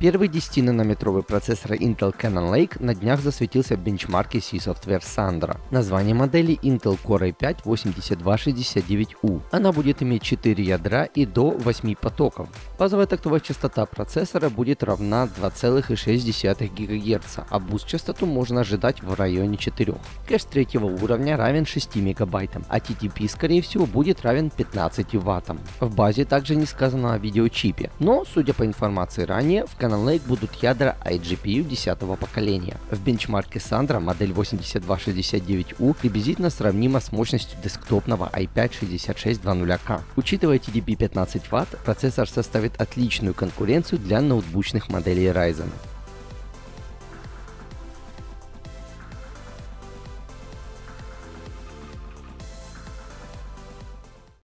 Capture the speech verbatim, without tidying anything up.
Первый десятинанометровый процессор Intel Cannon Lake на днях засветился в бенчмарке C-Software Sandra. Название модели Intel Core ай пять восемьдесят два шестьдесят девять У. Она будет иметь четыре ядра и до восьми потоков. Базовая тактовая частота процессора будет равна два целых шесть десятых гигагерца, а буст-частоту можно ожидать в районе четырёх. Кэш третьего уровня равен шести мегабайтам, а ти ти пи скорее всего будет равен пятнадцати ваттам. В базе также не сказано о видеочипе, но, судя по информации ранее, в Cannon Lake будут ядра ай джи пи ю десятого поколения. В бенчмарке Sandra модель восемьдесят два шестьдесят девять У приблизительно сравнима с мощностью десктопного ай пять шестьдесят шесть двадцать К. Учитывая ти ти пи пятнадцать ватт, процессор составит отличную конкуренцию для ноутбучных моделей Ryzen.